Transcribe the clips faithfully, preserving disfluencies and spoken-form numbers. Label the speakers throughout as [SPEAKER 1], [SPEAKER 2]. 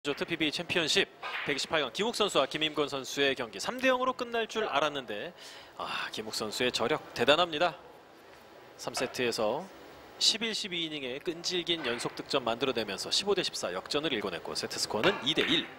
[SPEAKER 1] 조트 피비에이 챔피언십 백이십팔 강 김욱 선수와 김임권 선수의 경기 삼 대 영으로 끝날 줄 알았는데 아, 김욱 선수의 저력 대단합니다. 삼 세트에서 십일, 십이 이닝에 끈질긴 연속 득점 만들어내면서 십오 대 십사 역전을 일궈냈고 세트 스코어는 이 대 일.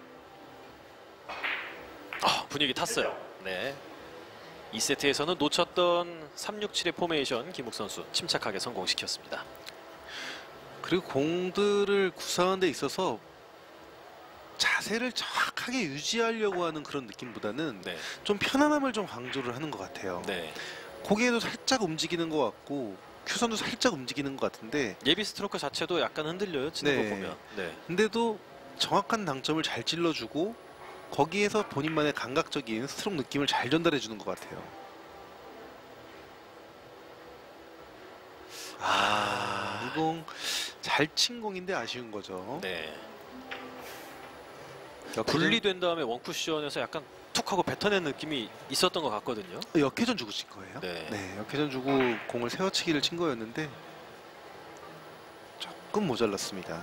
[SPEAKER 1] 아, 분위기 탔어요. 네. 이 세트에서는 놓쳤던 삼 육 칠의 포메이션 김욱 선수 침착하게 성공시켰습니다.
[SPEAKER 2] 그리고 공들을 구사하는 데 있어서 자세를 정확하게 유지하려고 하는 그런 느낌보다는
[SPEAKER 1] 네.
[SPEAKER 2] 좀 편안함을 좀 강조를 하는 것 같아요.
[SPEAKER 1] 네.
[SPEAKER 2] 고개도 살짝 움직이는 것 같고 큐선도 살짝 움직이는 것 같은데
[SPEAKER 1] 예비 스트로크 자체도 약간 흔들려요. 치는
[SPEAKER 2] 네.
[SPEAKER 1] 거 보면. 네.
[SPEAKER 2] 근데도 정확한 당점을 잘 찔러주고 거기에서 본인만의 감각적인 스트로크 느낌을 잘 전달해주는 것 같아요. 아, 이 공 잘 친 공인데 아쉬운 거죠.
[SPEAKER 1] 네.
[SPEAKER 2] 역회전,
[SPEAKER 1] 분리된 다음에 원쿠션에서 약간 툭 하고 뱉어낸 느낌이 있었던 것 같거든요.
[SPEAKER 2] 역회전 주고 친 거예요?
[SPEAKER 1] 네.
[SPEAKER 2] 네, 역회전 주고 공을 세워치기를 친 거였는데 조금 모자랐습니다.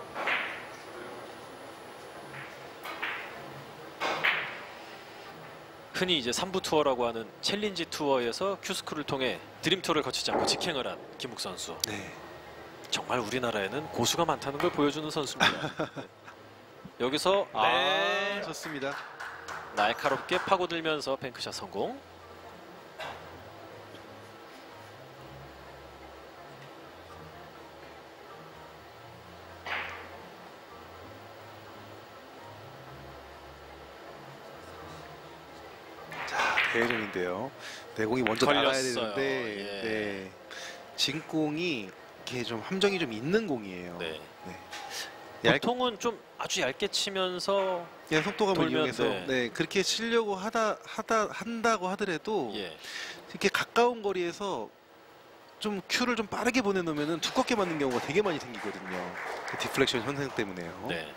[SPEAKER 1] 흔히 이제 삼 부 투어라고 하는 챌린지 투어에서 큐스크를 통해 드림 투어를 거치지 않고 직행을 한 김욱 선수.
[SPEAKER 2] 네.
[SPEAKER 1] 정말 우리나라에는 고수가 많다는 걸 보여주는 선수입니다. 네. 여기서
[SPEAKER 2] 네,
[SPEAKER 1] 아,
[SPEAKER 2] 좋습니다.
[SPEAKER 1] 날카롭게 파고들면서 뱅크샷 성공.
[SPEAKER 2] 자, 대회전인데요. 내 공이 먼저 나가야
[SPEAKER 1] 걸렸어요.
[SPEAKER 2] 되는데
[SPEAKER 1] 예.
[SPEAKER 2] 네. 진 공이 이렇게 좀 함정이 좀 있는 공이에요.
[SPEAKER 1] 네.
[SPEAKER 2] 네. 얇,
[SPEAKER 1] 보통은 좀 아주 얇게 치면서
[SPEAKER 2] 예, 속도감을
[SPEAKER 1] 돌면,
[SPEAKER 2] 이용해서
[SPEAKER 1] 네.
[SPEAKER 2] 네. 그렇게 치려고 하다 하다 한다고 하더라도
[SPEAKER 1] 예.
[SPEAKER 2] 이렇게 가까운 거리에서 좀 큐를 좀 빠르게 보내놓으면 두껍게 맞는 경우가 되게 많이 생기거든요. 그 디플렉션 현상 때문에요.
[SPEAKER 1] 네.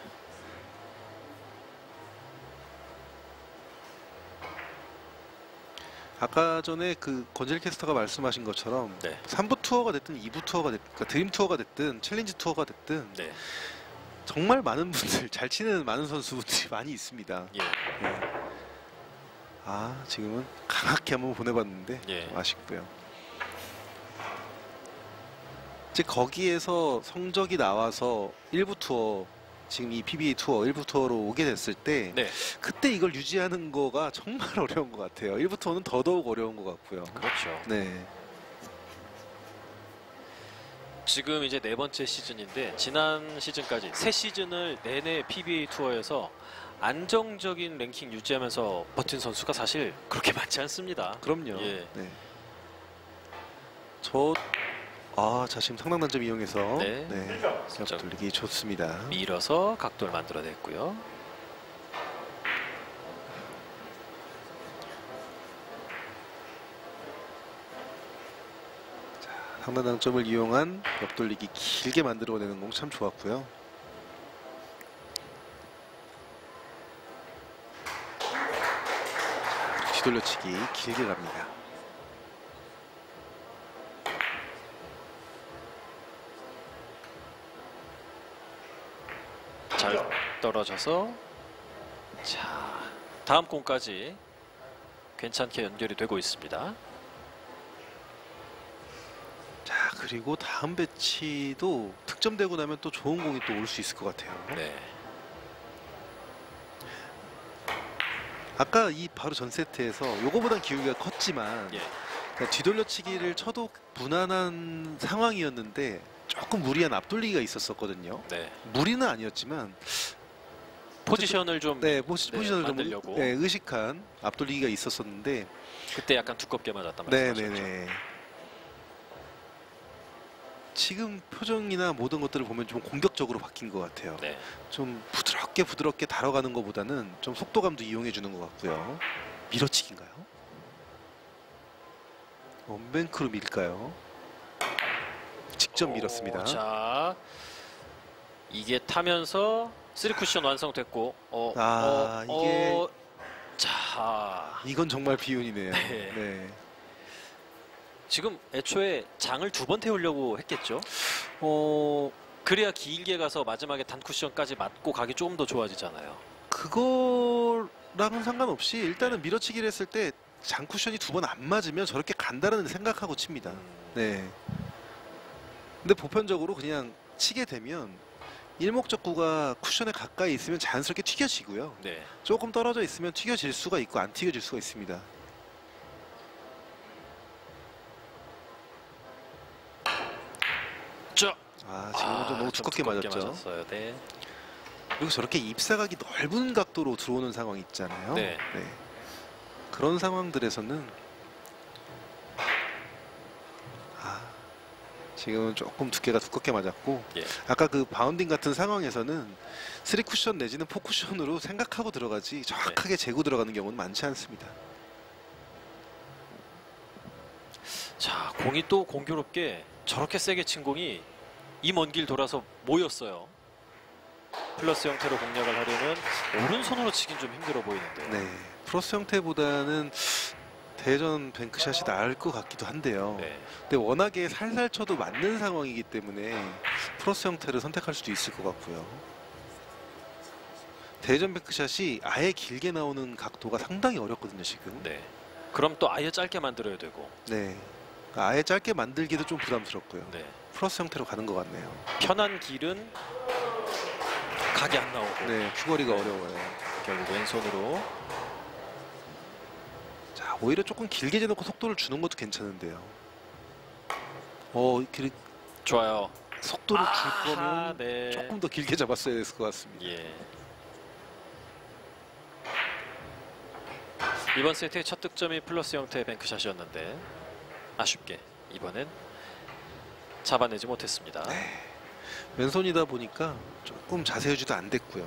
[SPEAKER 2] 아까 전에 그 건젤 캐스터가 말씀하신 것처럼
[SPEAKER 1] 네.
[SPEAKER 2] 삼 부 투어가 됐든 이 부 투어가 됐든 그러니까 드림 투어가 됐든 챌린지 투어가 됐든
[SPEAKER 1] 네.
[SPEAKER 2] 정말 많은 분들 잘 치는 많은 선수분들이 많이 있습니다.
[SPEAKER 1] 예.
[SPEAKER 2] 네. 아, 지금은 강하게 한번 보내봤는데
[SPEAKER 1] 예.
[SPEAKER 2] 좀 아쉽고요. 이제 거기에서 성적이 나와서 일 부 투어 지금 이 피비에이 투어 일 부 투어로 오게 됐을 때
[SPEAKER 1] 네.
[SPEAKER 2] 그때 이걸 유지하는 거가 정말 어려운 것 같아요. 일 부 투어는 더더욱 어려운 것 같고요.
[SPEAKER 1] 그렇죠.
[SPEAKER 2] 네.
[SPEAKER 1] 지금 이제 네 번째 시즌인데 지난 시즌까지 세 시즌을 내내 피비에이 투어에서 안정적인 랭킹 유지하면서 버틴 선수가 사실 그렇게 많지 않습니다.
[SPEAKER 2] 그럼요.
[SPEAKER 1] 예.
[SPEAKER 2] 네. 저, 아, 자, 지금 상당 단점 이용해서
[SPEAKER 1] 네.
[SPEAKER 2] 네. 역 돌리기 좋습니다.
[SPEAKER 1] 밀어서 각도를 만들어냈고요.
[SPEAKER 2] 상단 당점을 이용한 옆돌리기 길게 만들어내는 공 참 좋았고요. 뒤돌려치기 길게 갑니다.
[SPEAKER 1] 잘 떨어져서 자, 다음 공까지 괜찮게 연결이 되고 있습니다.
[SPEAKER 2] 자, 그리고 다음 배치도 득점되고 나면 또 좋은 공이 또 올 수 있을 것 같아요.
[SPEAKER 1] 네.
[SPEAKER 2] 아까 이 바로 전 세트에서 요거보단 기울기가 컸지만
[SPEAKER 1] 예.
[SPEAKER 2] 그러니까 뒤돌려치기를 쳐도 무난한 상황이었는데 조금 무리한 앞돌리기가 있었었거든요.
[SPEAKER 1] 네.
[SPEAKER 2] 무리는 아니었지만
[SPEAKER 1] 포지션을 좀
[SPEAKER 2] 네, 포지,
[SPEAKER 1] 네,
[SPEAKER 2] 포지션을
[SPEAKER 1] 만들려고.
[SPEAKER 2] 좀 네, 의식한 앞돌리기가 있었었는데
[SPEAKER 1] 그때 약간 두껍게 맞았단
[SPEAKER 2] 네,
[SPEAKER 1] 말씀하셨죠.
[SPEAKER 2] 네, 네. 지금 표정이나 모든 것들을 보면 좀 공격적으로 바뀐 것 같아요.
[SPEAKER 1] 네.
[SPEAKER 2] 좀 부드럽게 부드럽게 다뤄가는 것보다는 좀 속도감도 이용해 주는 것 같고요. 밀어치기인가요? 원뱅크로 밀까요? 직접
[SPEAKER 1] 오,
[SPEAKER 2] 밀었습니다.
[SPEAKER 1] 자, 이게 타면서 쓰리 쿠션 완성됐고, 어,
[SPEAKER 2] 아,
[SPEAKER 1] 어,
[SPEAKER 2] 이게
[SPEAKER 1] 어, 자,
[SPEAKER 2] 이건 정말 비운이네요.
[SPEAKER 1] 네.
[SPEAKER 2] 네.
[SPEAKER 1] 지금 애초에 장을 두 번 태우려고 했겠죠?
[SPEAKER 2] 어,
[SPEAKER 1] 그래야 길게 가서 마지막에 단 쿠션까지 맞고 가기 조금 더 좋아지잖아요.
[SPEAKER 2] 그거랑은 상관없이 일단은 밀어치기를 했을 때 장쿠션이 두 번 안 맞으면 저렇게 간다는 생각하고 칩니다.
[SPEAKER 1] 음,
[SPEAKER 2] 네. 근데 보편적으로 그냥 치게 되면 일목적구가 쿠션에 가까이 있으면 자연스럽게 튀겨지고요.
[SPEAKER 1] 네.
[SPEAKER 2] 조금 떨어져 있으면 튀겨질 수가 있고 안 튀겨질 수가 있습니다.
[SPEAKER 1] 저.
[SPEAKER 2] 아, 지금은 좀 너무
[SPEAKER 1] 좀
[SPEAKER 2] 두껍게 맞았죠.
[SPEAKER 1] 맞았어요. 네.
[SPEAKER 2] 그리고 저렇게 입사각이 넓은 각도로 들어오는 상황 있잖아요.
[SPEAKER 1] 네.
[SPEAKER 2] 그런 상황들에서는 아, 지금은 조금 두께가 두껍게 맞았고
[SPEAKER 1] 예.
[SPEAKER 2] 아까 그 바운딩 같은 상황에서는 쓰리 쿠션 내지는 포 쿠션으로 생각하고 들어가지 정확하게 재고 들어가는 경우는 많지 않습니다.
[SPEAKER 1] 자, 공이 또 공교롭게 저렇게 세게 친 공이 이 먼 길 돌아서 모였어요. 플러스 형태로 공략을 하려면 오른손으로 치긴 좀 힘들어 보이는데.
[SPEAKER 2] 네, 플러스 형태보다는 대전 뱅크샷이 나을 것 같기도 한데요.
[SPEAKER 1] 네.
[SPEAKER 2] 근데 워낙에 살살 쳐도 맞는 상황이기 때문에 플러스 형태를 선택할 수도 있을 것 같고요. 대전 뱅크샷이 아예 길게 나오는 각도가 상당히 어렵거든요, 지금.
[SPEAKER 1] 네. 그럼 또 아예 짧게 만들어야 되고.
[SPEAKER 2] 네. 아예 짧게 만들기도 좀 부담스럽고요.
[SPEAKER 1] 네.
[SPEAKER 2] 플러스 형태로 가는 것 같네요.
[SPEAKER 1] 편한 길은 각이 안 나오고.
[SPEAKER 2] 네, 큐거리가 어려워요.
[SPEAKER 1] 결국 왼손으로.
[SPEAKER 2] 자, 오히려 조금 길게 재놓고 속도를 주는 것도 괜찮은데요. 어, 그
[SPEAKER 1] 좋아요.
[SPEAKER 2] 속도를 줄
[SPEAKER 1] 아하,
[SPEAKER 2] 거면
[SPEAKER 1] 네.
[SPEAKER 2] 조금 더 길게 잡았어야 했을 것 같습니다.
[SPEAKER 1] 예. 이번 세트의 첫 득점이 플러스 형태의 뱅크샷이었는데 아쉽게 이번엔 잡아내지 못했습니다.
[SPEAKER 2] 왼손이다 보니까 조금 자세 유지도 안 됐고요.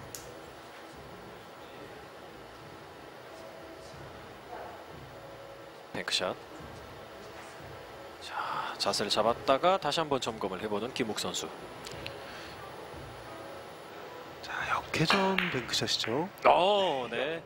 [SPEAKER 1] 뱅크샷. 자, 자세를 잡았다가 다시 한번 점검을 해보는 김욱 선수.
[SPEAKER 2] 자, 역회전 뱅크샷이죠.
[SPEAKER 1] 어, 네.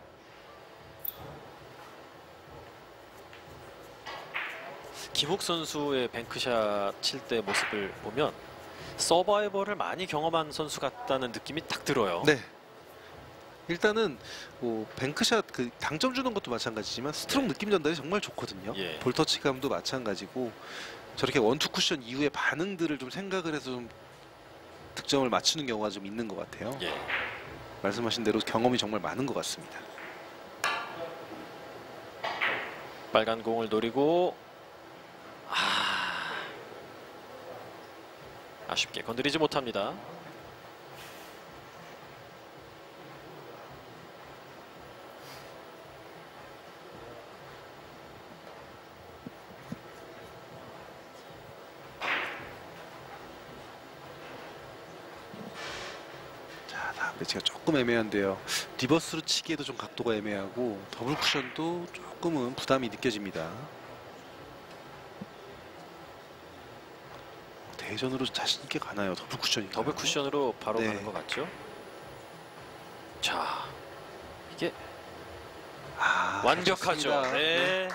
[SPEAKER 1] 김욱 선수의 뱅크샷 칠 때 모습을 보면 서바이벌을 많이 경험한 선수 같다는 느낌이 딱 들어요.
[SPEAKER 2] 네. 일단은 뭐 뱅크샷 그 당점 주는 것도 마찬가지지만 스트로크
[SPEAKER 1] 네.
[SPEAKER 2] 느낌 전달이 정말 좋거든요.
[SPEAKER 1] 예.
[SPEAKER 2] 볼터치감도 마찬가지고 저렇게 원투 쿠션 이후의 반응들을 좀 생각을 해서 좀 득점을 맞추는 경우가 좀 있는 것 같아요.
[SPEAKER 1] 예.
[SPEAKER 2] 말씀하신 대로 경험이 정말 많은 것 같습니다.
[SPEAKER 1] 빨간 공을 노리고 아... 아쉽게 건드리지 못합니다.
[SPEAKER 2] 자, 다음 배치가 조금 애매한데요. 리버스로 치기에도 좀 각도가 애매하고 더블 쿠션도 조금은 부담이 느껴집니다. 대전으로 자신 있게 가나요? 더블 쿠션이.
[SPEAKER 1] 더블 쿠션으로 바로
[SPEAKER 2] 네.
[SPEAKER 1] 가는 것 같죠? 자, 이게
[SPEAKER 2] 아,
[SPEAKER 1] 완벽하죠.
[SPEAKER 2] 좋습니다.
[SPEAKER 1] 네.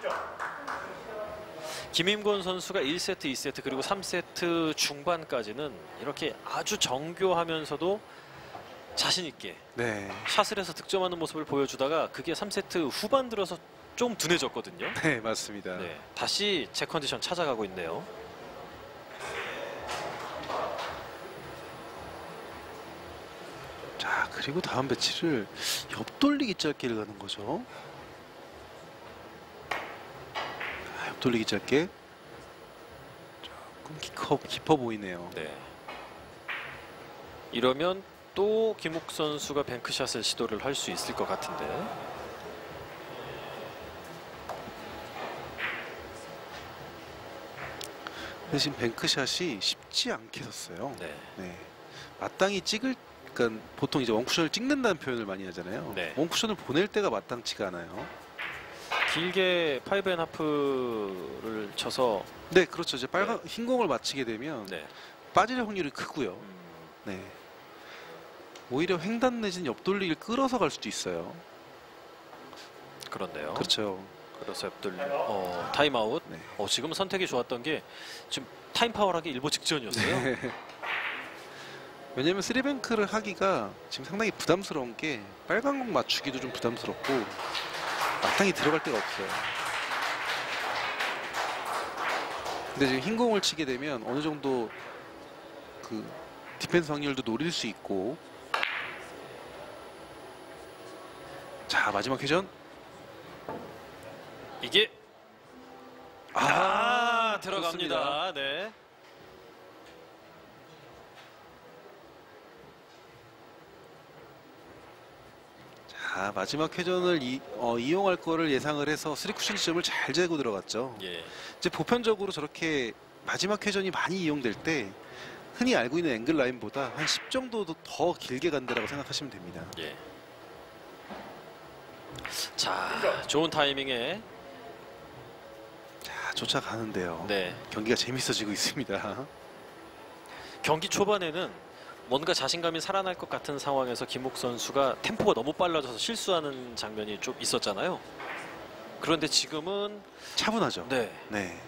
[SPEAKER 1] 김임권 선수가 일 세트, 이 세트 그리고 삼 세트 중반까지는 이렇게 아주 정교하면서도 자신 있게
[SPEAKER 2] 네.
[SPEAKER 1] 샷을 해서 득점하는 모습을 보여주다가 그게 삼 세트 후반 들어서 좀 둔해졌거든요.
[SPEAKER 2] 네, 맞습니다.
[SPEAKER 1] 네, 다시 제 컨디션 찾아가고 있네요.
[SPEAKER 2] 자, 그리고 다음 배치를 옆돌리기 짧게를 가는 거죠. 아, 옆돌리기 짧게. 조금 깊어, 깊어 보이네요.
[SPEAKER 1] 네. 이러면 또 김욱 선수가 뱅크샷을 시도를 할 수 있을 것 같은데.
[SPEAKER 2] 대신 뱅크샷이 쉽지 않게 섰어요.
[SPEAKER 1] 네.
[SPEAKER 2] 네. 마땅히 찍을, 그러니까 보통 이제 원쿠션을 찍는다는 표현을 많이 하잖아요.
[SPEAKER 1] 네.
[SPEAKER 2] 원쿠션을 보낼 때가 마땅치가 않아요.
[SPEAKER 1] 길게 파이브 앤 하프를 쳐서
[SPEAKER 2] 네, 그렇죠. 이제 빨간 흰 공을 맞히게 되면
[SPEAKER 1] 네.
[SPEAKER 2] 빠질 확률이 크고요.
[SPEAKER 1] 음,
[SPEAKER 2] 네. 오히려 횡단 내지는 옆돌리기를 끌어서 갈 수도 있어요.
[SPEAKER 1] 그렇네요.
[SPEAKER 2] 그렇죠.
[SPEAKER 1] 그래서 옆돌 어, 타임아웃.
[SPEAKER 2] 네.
[SPEAKER 1] 어, 지금 선택이 좋았던 게 지금 타임 파울하기 일보 직전이었어요.
[SPEAKER 2] 네. 왜냐면 쓰리뱅크를 하기가 지금 상당히 부담스러운 게 빨간 공 맞추기도 좀 부담스럽고 마땅히 들어갈 데가 없어요. 근데 지금 흰 공을 치게 되면 어느 정도 그 디펜스 확률도 노릴 수 있고. 자, 마지막 회전.
[SPEAKER 1] 이게
[SPEAKER 2] 아,
[SPEAKER 1] 아,
[SPEAKER 2] 좋습니다.
[SPEAKER 1] 들어갑니다. 네.
[SPEAKER 2] 자, 마지막 회전을 이, 어, 이용할 거를 예상을 해서 쓰리 쿠션 지점을 잘 재고 들어갔죠.
[SPEAKER 1] 예.
[SPEAKER 2] 이제 보편적으로 저렇게 마지막 회전이 많이 이용될 때 흔히 알고 있는 앵글 라인보다 한 십 정도 더 길게 간다라고 생각하시면 됩니다.
[SPEAKER 1] 예. 자, 좋은 타이밍에
[SPEAKER 2] 자, 쫓아가는데요.
[SPEAKER 1] 네.
[SPEAKER 2] 경기가 재밌어지고 있습니다.
[SPEAKER 1] 경기 초반에는 뭔가 자신감이 살아날 것 같은 상황에서 김욱 선수가 템포가 너무 빨라져서 실수하는 장면이 좀 있었잖아요. 그런데 지금은
[SPEAKER 2] 차분하죠.
[SPEAKER 1] 네,
[SPEAKER 2] 네.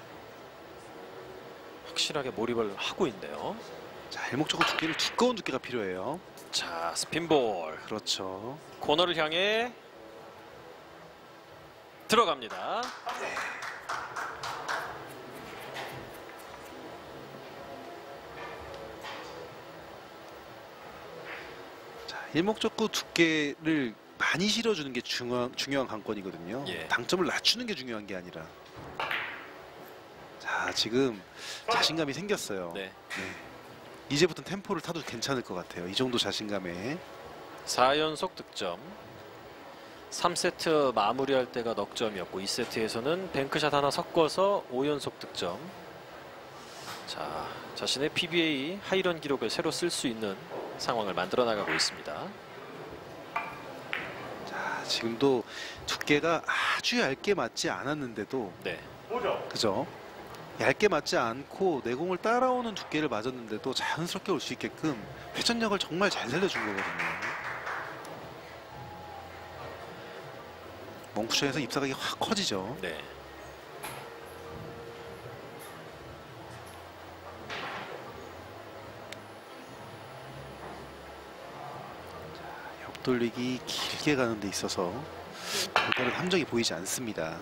[SPEAKER 1] 확실하게 몰입을 하고 있네요.
[SPEAKER 2] 자, 일목적으로 두께를 두꺼운 두께가 필요해요.
[SPEAKER 1] 자, 스핀볼
[SPEAKER 2] 그렇죠.
[SPEAKER 1] 코너를 향해 들어갑니다.
[SPEAKER 2] 자, 일목적구 두께를 많이 실어주는 게 중요한, 중요한 관건이거든요.
[SPEAKER 1] 예.
[SPEAKER 2] 당점을 낮추는 게 중요한 게 아니라. 자, 지금 자신감이 생겼어요.
[SPEAKER 1] 네.
[SPEAKER 2] 네. 이제부터 템포를 타도 괜찮을 것 같아요. 이 정도 자신감에.
[SPEAKER 1] 사 연속 득점. 삼 세트 마무리할 때가 넉 점이었고 이 세트에서는 뱅크샷 하나 섞어서 오 연속 득점. 자, 자신의 피비에이 하이런 기록을 새로 쓸 수 있는 상황을 만들어 나가고 있습니다.
[SPEAKER 2] 자, 지금도 두께가 아주 얇게 맞지 않았는데도
[SPEAKER 1] 네.
[SPEAKER 2] 그죠? 얇게 맞지 않고 내공을 따라오는 두께를 맞았는데도 자연스럽게 올 수 있게끔 회전력을 정말 잘 살려준 거거든요. 멍쿠션에서 입사각이 확 커지죠.
[SPEAKER 1] 네.
[SPEAKER 2] 옆돌리기 길게 가는 데 있어서 별다른 함정이 보이지 않습니다.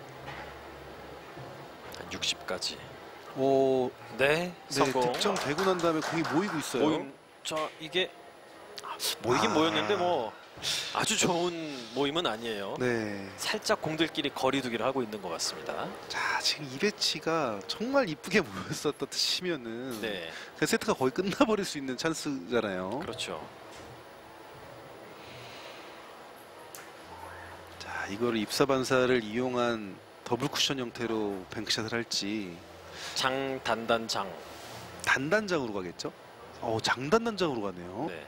[SPEAKER 1] 한 육십까지.
[SPEAKER 2] 오,
[SPEAKER 1] 네.
[SPEAKER 2] 네,
[SPEAKER 1] 성공.
[SPEAKER 2] 득점 되고 난 다음에 공이 모이고 있어요.
[SPEAKER 1] 모임. 자, 이게 아, 모이긴
[SPEAKER 2] 아.
[SPEAKER 1] 모였는데 뭐 아주 좋은 모임은 아니에요.
[SPEAKER 2] 네.
[SPEAKER 1] 살짝 공들끼리 거리두기를 하고 있는 것 같습니다.
[SPEAKER 2] 자, 지금 이 배치가 정말 이쁘게 모였었다 치면은
[SPEAKER 1] 네.
[SPEAKER 2] 그 세트가 거의 끝나버릴 수 있는 찬스잖아요.
[SPEAKER 1] 그렇죠.
[SPEAKER 2] 자, 이거를 입사 반사를 이용한 더블 쿠션 형태로 뱅크샷을 할지
[SPEAKER 1] 장단단장.
[SPEAKER 2] 단단장으로 가겠죠? 어, 장단단장으로 가네요.
[SPEAKER 1] 네.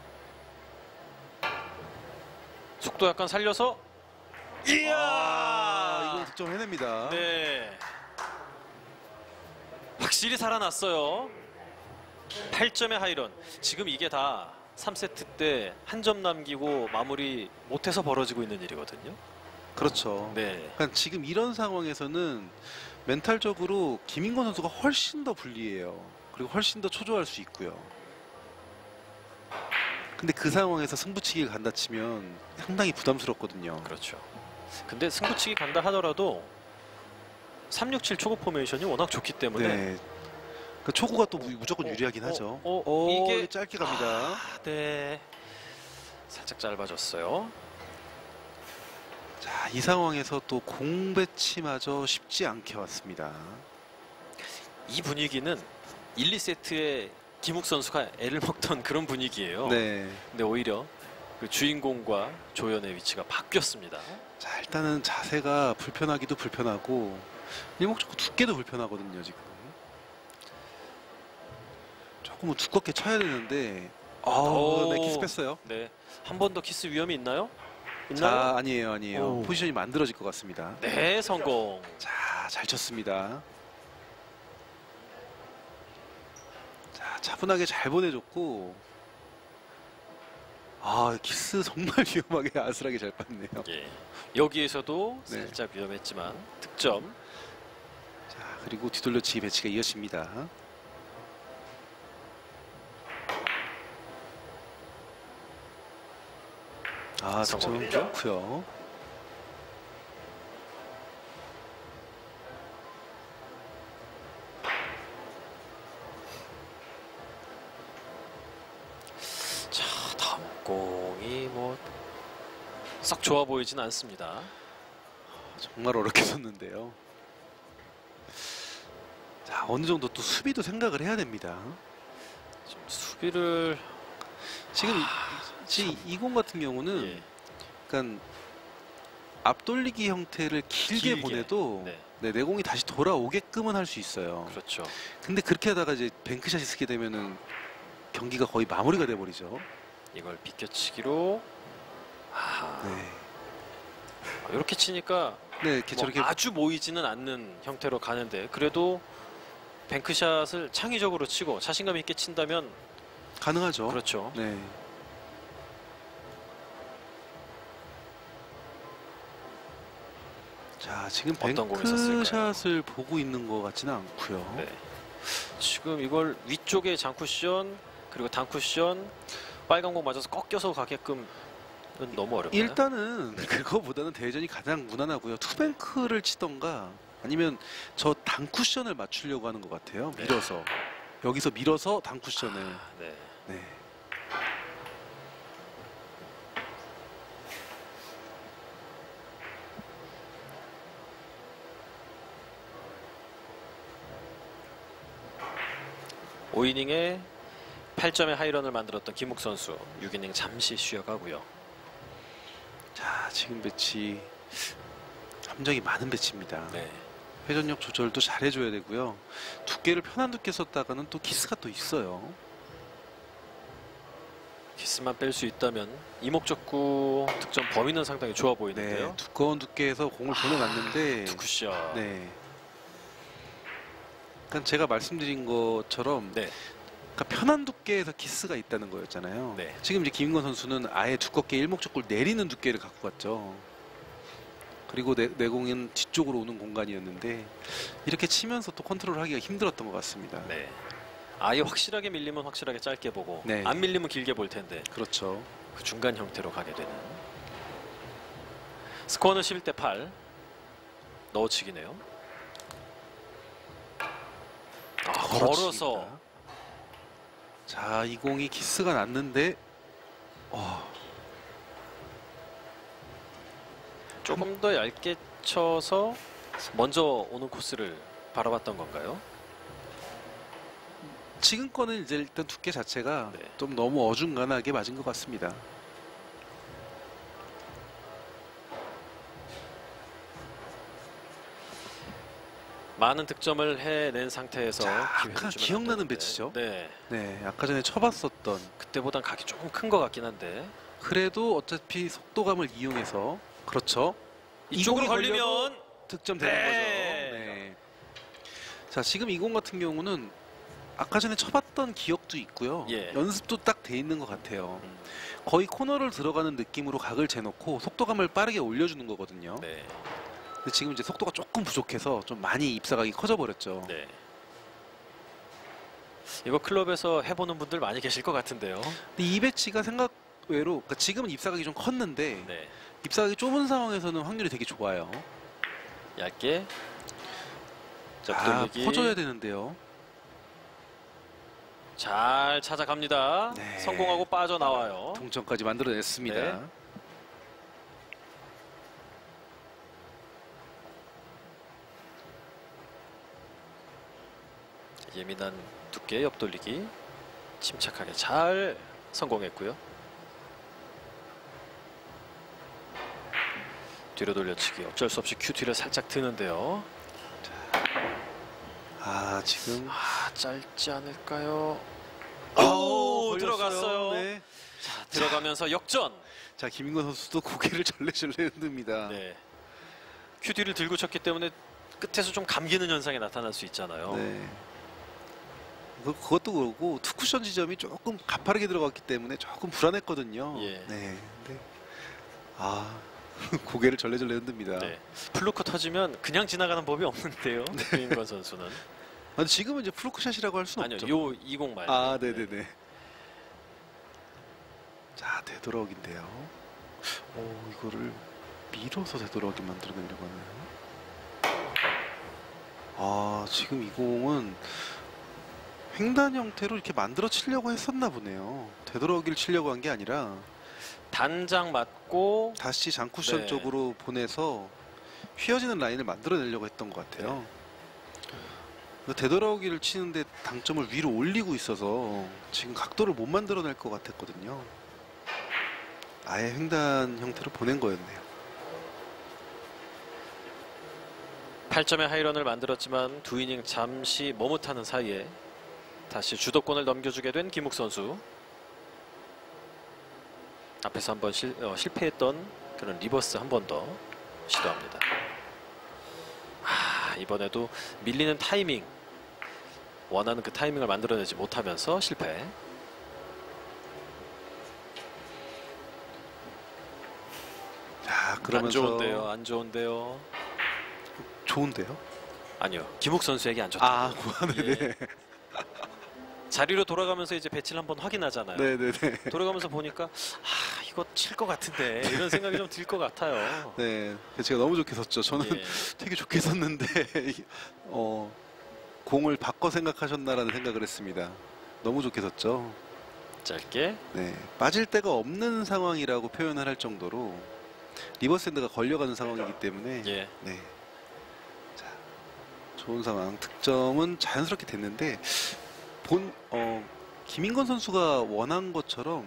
[SPEAKER 1] 속도 약간 살려서 이야!
[SPEAKER 2] 아, 이거 득점을 해냅니다.
[SPEAKER 1] 네. 확실히 살아났어요. 팔 점의 하이런. 지금 이게 다 삼 세트 때 한 점 남기고 마무리 못해서 벌어지고 있는 일이거든요.
[SPEAKER 2] 그렇죠.
[SPEAKER 1] 네.
[SPEAKER 2] 그러니까 지금 이런 상황에서는 멘탈적으로 김인권 선수가 훨씬 더 불리해요. 그리고 훨씬 더 초조할 수 있고요. 근데 그 상황에서 승부치기를 간다 치면 상당히 부담스럽거든요.
[SPEAKER 1] 그렇죠. 근데 승부치기 간다 하더라도 삼육칠 초구 포메이션이 워낙 좋기 때문에
[SPEAKER 2] 네. 그 초구가 또 무- 무조건
[SPEAKER 1] 어,
[SPEAKER 2] 유리하긴
[SPEAKER 1] 어,
[SPEAKER 2] 하죠.
[SPEAKER 1] 어,
[SPEAKER 2] 오,
[SPEAKER 1] 이게-
[SPEAKER 2] 이게 짧게 갑니다.
[SPEAKER 1] 아, 네. 살짝 짧아졌어요.
[SPEAKER 2] 자, 이 상황에서 또 공 배치마저 쉽지 않게 왔습니다.
[SPEAKER 1] 이 분위기는 일, 이 세트에 김욱 선수가 애를 먹던 그런 분위기예요.
[SPEAKER 2] 네.
[SPEAKER 1] 근데 오히려 그 주인공과 조연의 위치가 바뀌었습니다.
[SPEAKER 2] 자, 일단은 자세가 불편하기도 불편하고 일목적으로 두께도 불편하거든요, 지금. 조금은 두껍게 쳐야 되는데 아,
[SPEAKER 1] 오.
[SPEAKER 2] 네, 키스 뺐어요.
[SPEAKER 1] 네. 한 번 더 키스 위험이 있나요? 있나요?
[SPEAKER 2] 자, 아니에요, 아니에요.
[SPEAKER 1] 오.
[SPEAKER 2] 포지션이 만들어질 것 같습니다.
[SPEAKER 1] 네, 성공.
[SPEAKER 2] 자, 잘 쳤습니다. 자, 차분하게 잘 보내줬고 아, 키스 정말 위험하게 아슬하게 잘 봤네요.
[SPEAKER 1] 예. 여기에서도
[SPEAKER 2] 네.
[SPEAKER 1] 살짝 위험했지만 득점.
[SPEAKER 2] 자, 그리고 뒤돌려치기 배치가 이어집니다. 아, 득점
[SPEAKER 1] 성공입니다.
[SPEAKER 2] 좋고요.
[SPEAKER 1] 자, 다음 공이 뭐 썩 좋아 보이진 않습니다.
[SPEAKER 2] 정말 어렵게 섰는데요. 자, 어느 정도 또 수비도 생각을 해야 됩니다.
[SPEAKER 1] 좀 수비를
[SPEAKER 2] 지금 이-
[SPEAKER 1] 아,
[SPEAKER 2] 지금 이 공 같은 경우는
[SPEAKER 1] 예,
[SPEAKER 2] 약간 앞돌리기 형태를 길게,
[SPEAKER 1] 길게.
[SPEAKER 2] 보내도
[SPEAKER 1] 네.
[SPEAKER 2] 네, 내공이 다시 돌아오게끔은 할 수 있어요.
[SPEAKER 1] 그렇죠.
[SPEAKER 2] 근데 그렇게 하다가 이제 뱅크샷이 쓰게 되면은 경기가 거의 마무리가 돼 버리죠.
[SPEAKER 1] 이걸 비껴치기로 아,
[SPEAKER 2] 네.
[SPEAKER 1] 이렇게 치니까
[SPEAKER 2] 네, 이렇게
[SPEAKER 1] 뭐
[SPEAKER 2] 저렇게
[SPEAKER 1] 아주 모이지는 않는 형태로 가는데 그래도 뱅크샷을 창의적으로 치고 자신감 있게 친다면
[SPEAKER 2] 가능하죠.
[SPEAKER 1] 그렇죠.
[SPEAKER 2] 네. 자, 지금
[SPEAKER 1] 어떤 공이 있었을까요?
[SPEAKER 2] 뱅크샷을 보고 있는 것 같지는 않고요.
[SPEAKER 1] 네. 지금 이걸 위쪽에 장쿠션 그리고 단쿠션 빨간 공 맞아서 꺾여서 가게끔은 너무 어렵나요?
[SPEAKER 2] 일단은 그거보다는 대전이 가장 무난하고요. 투뱅크를 치던가 아니면 저 단쿠션을 맞추려고 하는 것 같아요.
[SPEAKER 1] 네.
[SPEAKER 2] 밀어서 여기서 밀어서 단쿠션을.
[SPEAKER 1] 아, 네.
[SPEAKER 2] 네.
[SPEAKER 1] 오 이닝에 팔 점의 하이런을 만들었던 김욱 선수 육 이닝 잠시 쉬어가고요.
[SPEAKER 2] 자, 지금 배치 함정이 많은 배치입니다.
[SPEAKER 1] 네.
[SPEAKER 2] 회전력 조절도 잘 해줘야 되고요. 두께를 편한 두께 썼다가는 또 키스가 또 있어요.
[SPEAKER 1] 키스만 뺄 수 있다면 이목적구 득점 범위는 상당히 좋아 보이는데요.
[SPEAKER 2] 네, 두꺼운 두께에서 공을 보내놨는데
[SPEAKER 1] 두 쿠션.
[SPEAKER 2] 네. 그러니까 제가 말씀드린 것처럼
[SPEAKER 1] 네.
[SPEAKER 2] 그러니까 편한 두께에서 키스가 있다는 거였잖아요.
[SPEAKER 1] 네.
[SPEAKER 2] 지금 이제 김인권 선수는 아예 두껍게 일목적구를 내리는 두께를 갖고 갔죠. 그리고 내, 내공은 뒤쪽으로 오는 공간이었는데 이렇게 치면서 또 컨트롤하기가 힘들었던 것 같습니다.
[SPEAKER 1] 네. 아예 확실하게 밀리면 확실하게 짧게 보고
[SPEAKER 2] 네.
[SPEAKER 1] 안 밀리면 길게 볼 텐데
[SPEAKER 2] 그렇죠.
[SPEAKER 1] 그 중간 형태로 가게 되는. 스코어는 십일 대 팔. 넣어치기네요. 아, 걸어서
[SPEAKER 2] 자, 이 공이 키스가 났는데 어,
[SPEAKER 1] 조금 더 얇게 쳐서 먼저 오는 코스를 바라봤던 건가요?
[SPEAKER 2] 지금 거는 이제 일단 두께 자체가
[SPEAKER 1] 네.
[SPEAKER 2] 좀 너무 어중간하게 맞은 것 같습니다.
[SPEAKER 1] 많은 득점을 해낸 상태에서
[SPEAKER 2] 자,
[SPEAKER 1] 기회를
[SPEAKER 2] 아까
[SPEAKER 1] 주면
[SPEAKER 2] 기억나는
[SPEAKER 1] 안 되는데.
[SPEAKER 2] 배치죠?
[SPEAKER 1] 네,
[SPEAKER 2] 네, 아까 전에 쳐봤었던
[SPEAKER 1] 그때보단 각이 조금 큰 것 같긴 한데
[SPEAKER 2] 그래도 어차피 속도감을 이용해서 그렇죠.
[SPEAKER 1] 이쪽으로
[SPEAKER 2] 이 공이 걸려도
[SPEAKER 1] 걸리면
[SPEAKER 2] 득점되는
[SPEAKER 1] 네.
[SPEAKER 2] 거죠. 네. 자, 지금 이 공 같은 경우는 아까 전에 쳐봤던 기억도 있고요.
[SPEAKER 1] 예.
[SPEAKER 2] 연습도 딱 돼 있는 것 같아요.
[SPEAKER 1] 음,
[SPEAKER 2] 거의 코너를 들어가는 느낌으로 각을 재놓고 속도감을 빠르게 올려주는 거거든요.
[SPEAKER 1] 네,
[SPEAKER 2] 근데 지금 이제 속도가 조금 부족해서 좀 많이 입사각이 커져 버렸죠.
[SPEAKER 1] 네. 이거 클럽에서 해보는 분들 많이 계실 것 같은데요.
[SPEAKER 2] 근데 이 배치가 생각 외로 그러니까 지금은 입사각이 좀 컸는데
[SPEAKER 1] 네,
[SPEAKER 2] 입사각이 좁은 상황에서는 확률이 되게 좋아요.
[SPEAKER 1] 얇게. 자,
[SPEAKER 2] 아,
[SPEAKER 1] 부돌리기
[SPEAKER 2] 퍼줘야 되는데요.
[SPEAKER 1] 잘 찾아갑니다.
[SPEAKER 2] 네.
[SPEAKER 1] 성공하고 빠져나와요.
[SPEAKER 2] 동점까지 만들어냈습니다.
[SPEAKER 1] 네. 예민한 두께 옆돌리기 침착하게 잘 성공했고요. 뒤로 돌려치기 어쩔 수 없이 큐티를 살짝 드는데요.
[SPEAKER 2] 아, 지금
[SPEAKER 1] 아, 짧지 않을까요?
[SPEAKER 2] 오,
[SPEAKER 1] 오,
[SPEAKER 2] 걸렸어요.
[SPEAKER 1] 들어갔어요.
[SPEAKER 2] 네.
[SPEAKER 1] 자, 들어가면서 역전.
[SPEAKER 2] 자, 김인권 선수도 고개를 절레절레 흔듭니다.
[SPEAKER 1] 네. 큐티를 들고 쳤기 때문에 끝에서 좀 감기는 현상이 나타날 수 있잖아요.
[SPEAKER 2] 네. 그, 그것도 그렇고 투쿠션 지점이 조금 가파르게 들어갔기 때문에 조금 불안했거든요.
[SPEAKER 1] 예.
[SPEAKER 2] 네. 근데 아 고개를 절레절레 흔듭니다.
[SPEAKER 1] 네. 플루크 터지면 그냥 지나가는 법이 없는데요. 김인권 선수는.
[SPEAKER 2] 아, 근데 지금은 이제 플루크샷이라고 할 수는
[SPEAKER 1] 아니요,
[SPEAKER 2] 없죠.
[SPEAKER 1] 요 이공 말고.
[SPEAKER 2] 아, 네네네. 자, 되돌아오긴데요. 오, 이거를 밀어서 되돌아오게 만들어내려고 하나요? 아, 지금 이 공은 횡단 형태로 이렇게 만들어 치려고 했었나 보네요. 되돌아오기를 치려고 한 게 아니라
[SPEAKER 1] 단장 맞고
[SPEAKER 2] 다시 장쿠션
[SPEAKER 1] 네.
[SPEAKER 2] 쪽으로 보내서 휘어지는 라인을 만들어내려고 했던 것 같아요. 네. 되돌아오기를 치는데 당점을 위로 올리고 있어서 지금 각도를 못 만들어낼 것 같았거든요. 아예 횡단 형태로 보낸 거였네요.
[SPEAKER 1] 팔 점의 하이런을 만들었지만 두 이닝 잠시 머뭇하는 사이에 다시 주도권을 넘겨주게 된 김욱 선수. 앞에서 한번 실, 어, 실패했던 그런 리버스 한 번 더 시도합니다. 아, 이번에도 밀리는 타이밍, 원하는 그 타이밍을 만들어내지 못하면서 실패.
[SPEAKER 2] 자, 그러면서
[SPEAKER 1] 안 좋은데요, 안 좋은데요.
[SPEAKER 2] 좋은데요?
[SPEAKER 1] 아니요, 김욱 선수에게 안 좋다.
[SPEAKER 2] 아, 네네.
[SPEAKER 1] 예. 자리로 돌아가면서 이제 배치를 한번 확인하잖아요.
[SPEAKER 2] 네네네.
[SPEAKER 1] 돌아가면서 보니까 아, 이거 칠 것 같은데 이런 생각이 좀 들 것 같아요.
[SPEAKER 2] 네, 제가 너무 좋게 섰죠. 저는
[SPEAKER 1] 예.
[SPEAKER 2] 되게 좋게 섰는데 어, 공을 바꿔 생각하셨나라는 생각을 했습니다. 너무 좋게 섰죠.
[SPEAKER 1] 짧게.
[SPEAKER 2] 네, 빠질 데가 없는 상황이라고 표현을 할 정도로 리버스 핸드가 걸려가는 상황이기 때문에
[SPEAKER 1] 예.
[SPEAKER 2] 네, 자, 좋은 상황. 득점은 자연스럽게 됐는데 본 어, 김인건 선수가 원한 것처럼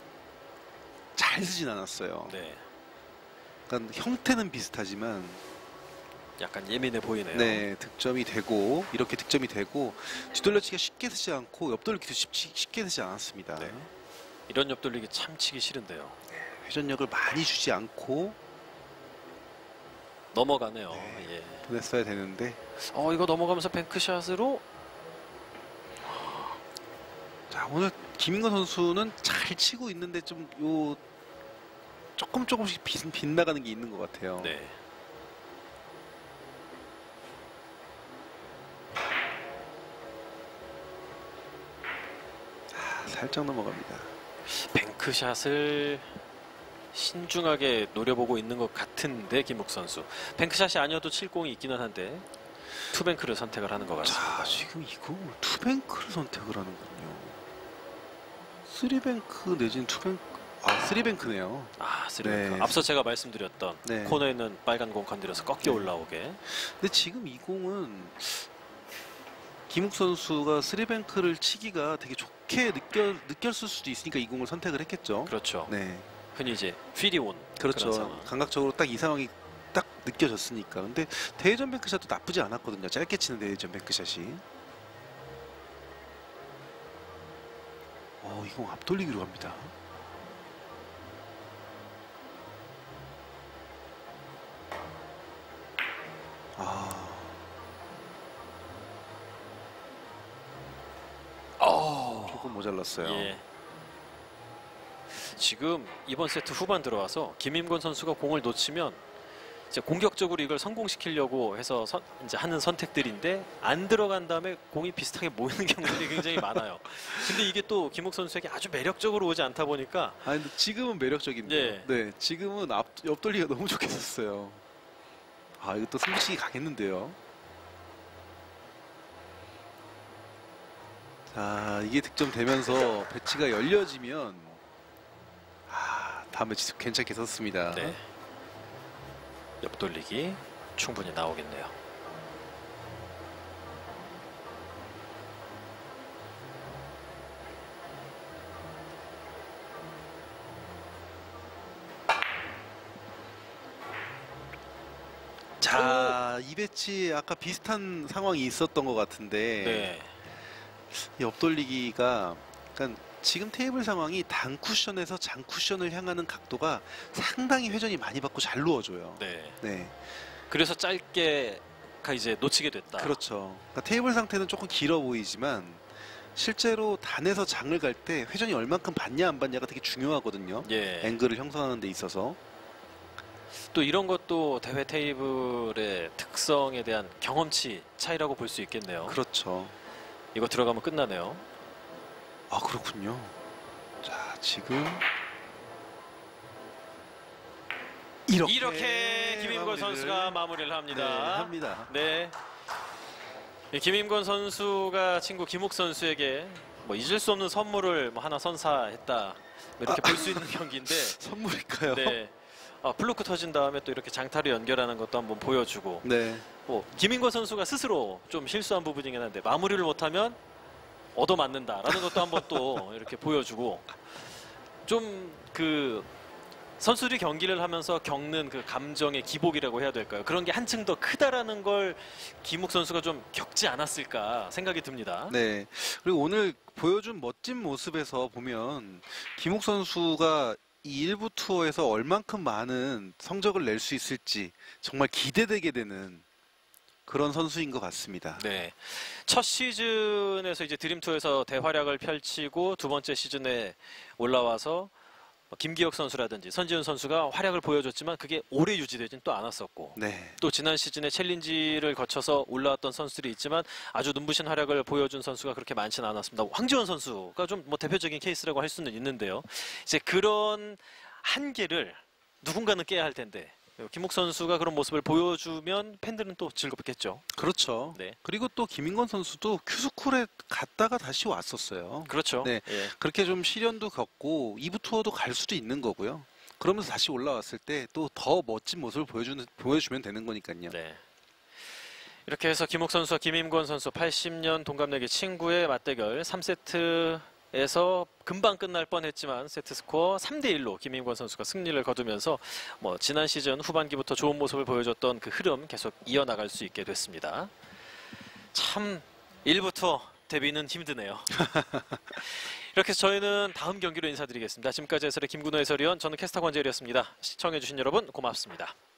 [SPEAKER 2] 잘 쓰진 않았어요.
[SPEAKER 1] 네.
[SPEAKER 2] 그러니까 형태는 비슷하지만
[SPEAKER 1] 약간 예민해 보이네요.
[SPEAKER 2] 네, 득점이 되고 이렇게 득점이 되고 뒤돌려치기가 쉽게 쓰지 않고 옆돌리기도 쉽지, 쉽게 쓰지 않았습니다.
[SPEAKER 1] 네. 이런 옆돌리기 참 치기 싫은데요.
[SPEAKER 2] 회전력을 많이 주지 않고
[SPEAKER 1] 넘어가네요.
[SPEAKER 2] 네.
[SPEAKER 1] 예.
[SPEAKER 2] 보냈어야 되는데
[SPEAKER 1] 어, 이거 넘어가면서 뱅크샷으로.
[SPEAKER 2] 자, 오늘 김인건 선수는 잘 치고 있는데 좀 요 조금 조금씩 빗, 빗나가는 게 있는 것 같아요.
[SPEAKER 1] 네.
[SPEAKER 2] 아, 살짝 넘어갑니다.
[SPEAKER 1] 뱅크샷을 신중하게 노려보고 있는 것 같은데 김욱 선수. 뱅크샷이 아니어도 칠 공이 있기는 한데 투뱅크를 선택을 하는 것 같습니다.
[SPEAKER 2] 자, 지금 이거 투뱅크를 선택을 하는군요. 쓰리뱅크 내지는 투뱅크. 아, 쓰리뱅크네요.
[SPEAKER 1] 아, 쓰리뱅크.
[SPEAKER 2] 네.
[SPEAKER 1] 앞서 제가 말씀드렸던
[SPEAKER 2] 네.
[SPEAKER 1] 코너에 있는 빨간 공 건드려서 꺾여
[SPEAKER 2] 네.
[SPEAKER 1] 올라오게.
[SPEAKER 2] 근데 지금 이 공은 김욱 선수가 쓰리뱅크를 치기가 되게 좋게 느껴, 느꼈을 수도 있으니까 이 공을 선택을 했겠죠.
[SPEAKER 1] 그렇죠.
[SPEAKER 2] 네,
[SPEAKER 1] 흔히 이제 휘리 온
[SPEAKER 2] 그렇죠.
[SPEAKER 1] 그런 상황.
[SPEAKER 2] 감각적으로 딱 이 상황이 딱 느껴졌으니까. 근데 대회전 뱅크샷도 나쁘지 않았거든요. 짧게 치는 대회전 뱅크샷이. 어, 이 공 앞돌리기로 갑니다. 아,
[SPEAKER 1] 어.
[SPEAKER 2] 조금 모자랐어요.
[SPEAKER 1] 예. 지금 이번 세트 후반 들어와서 김임권 선수가 공을 놓치면 이제 공격적으로 이걸 성공시키려고 해서 선, 이제 하는 선택들인데 안 들어간 다음에 공이 비슷하게 모이는 경우들이 굉장히 많아요. 근데 이게 또 김욱 선수에게 아주 매력적으로 오지 않다 보니까.
[SPEAKER 2] 아, 근데 지금은 매력적인데요.
[SPEAKER 1] 예.
[SPEAKER 2] 네, 지금은 앞 옆돌리기가 너무 좋게 섰어요. 아, 이거 또 승부식이 가겠는데요. 자, 이게 득점되면서 배치가 열려지면 아, 다음 배치 괜찮게 섰습니다.
[SPEAKER 1] 네. 옆돌리기 충분히 나오겠네요.
[SPEAKER 2] 자, 이 배치 아까 비슷한 상황이 있었던 것 같은데
[SPEAKER 1] 네.
[SPEAKER 2] 이 옆돌리기가 그러니까 지금 테이블 상황이 단 쿠션에서 장 쿠션을 향하는 각도가 상당히 회전이 많이 받고 잘 누워줘요.
[SPEAKER 1] 네.
[SPEAKER 2] 네,
[SPEAKER 1] 그래서 짧게가 이제 놓치게 됐다.
[SPEAKER 2] 그렇죠. 그러니까 테이블 상태는 조금 길어 보이지만 실제로 단에서 장을 갈 때 회전이 얼만큼 받냐 안 받냐가 되게 중요하거든요.
[SPEAKER 1] 예.
[SPEAKER 2] 앵글을 형성하는 데 있어서.
[SPEAKER 1] 또 이런 것도 대회 테이블의 특성에 대한 경험치 차이라고 볼 수 있겠네요.
[SPEAKER 2] 그렇죠.
[SPEAKER 1] 이거 들어가면 끝나네요.
[SPEAKER 2] 아, 그렇군요. 자, 지금 이렇게,
[SPEAKER 1] 이렇게 김임권
[SPEAKER 2] 마무리를-
[SPEAKER 1] 선수가 마무리를 합니다.
[SPEAKER 2] 네, 합니다.
[SPEAKER 1] 네. 이 김임권 선수가 친구 김욱 선수에게 뭐 잊을 수 없는 선물을 뭐 하나 선사했다. 뭐 이렇게
[SPEAKER 2] 아.
[SPEAKER 1] 볼 수 있는 경기인데.
[SPEAKER 2] 선물일까요?
[SPEAKER 1] 네. 아, 플루크 터진 다음에 또 이렇게 장타를 연결하는 것도 한번 보여주고.
[SPEAKER 2] 네.
[SPEAKER 1] 뭐 김임권 선수가 스스로 좀 실수한 부분이긴 한데 마무리를 못하면 얻어맞는다라는 것도 한번 또 이렇게 보여주고 좀 그 선수들이 경기를 하면서 겪는 그 감정의 기복이라고 해야 될까요? 그런 게 한층 더 크다라는 걸 김욱 선수가 좀 겪지 않았을까 생각이 듭니다.
[SPEAKER 2] 네. 그리고 오늘 보여준 멋진 모습에서 보면 김욱 선수가 이 일부 투어에서 얼만큼 많은 성적을 낼 수 있을지 정말 기대되게 되는 그런 선수인 것 같습니다.
[SPEAKER 1] 네. 첫 시즌에서 이제 드림투어에서 대활약을 펼치고 두 번째 시즌에 올라와서 김기혁 선수라든지 선지훈 선수가 활약을 보여줬지만 그게 오래 유지되진 또 않았었고
[SPEAKER 2] 네.
[SPEAKER 1] 또 지난 시즌에 챌린지를 거쳐서 올라왔던 선수들이 있지만 아주 눈부신 활약을 보여준 선수가 그렇게 많지는 않았습니다. 황지원 선수가 좀 뭐 대표적인 케이스라고 할 수는 있는데요. 이제 그런 한계를 누군가는 깨야 할 텐데 김욱 선수가 그런 모습을 보여주면 팬들은 또 즐겁겠죠.
[SPEAKER 2] 그렇죠.
[SPEAKER 1] 네.
[SPEAKER 2] 그리고 또 김인권 선수도 큐스쿨에 갔다가 다시 왔었어요.
[SPEAKER 1] 그렇죠.
[SPEAKER 2] 네.
[SPEAKER 1] 예.
[SPEAKER 2] 그렇게 좀 시련도 겪고 이 부 투어도 갈 수도 있는 거고요. 그러면서 다시 올라왔을 때 또 더 멋진 모습을 보여주는, 보여주면 되는 거니까요.
[SPEAKER 1] 네. 이렇게 해서 김욱 선수와 김임권 선수 팔십 년 동갑내기 친구의 맞대결 삼 세트에서 금방 끝날 뻔했지만 세트 스코어 삼 대 일로 김임권 선수가 승리를 거두면서 뭐 지난 시즌 후반기부터 좋은 모습을 보여줬던 그 흐름 계속 이어나갈 수 있게 됐습니다. 참 일부 투어 데뷔는 힘드네요. 이렇게 해서 저희는 다음 경기로 인사드리겠습니다. 지금까지 해설의 김근호 해설위원, 저는 캐스터 권재일이었습니다. 시청해주신 여러분 고맙습니다.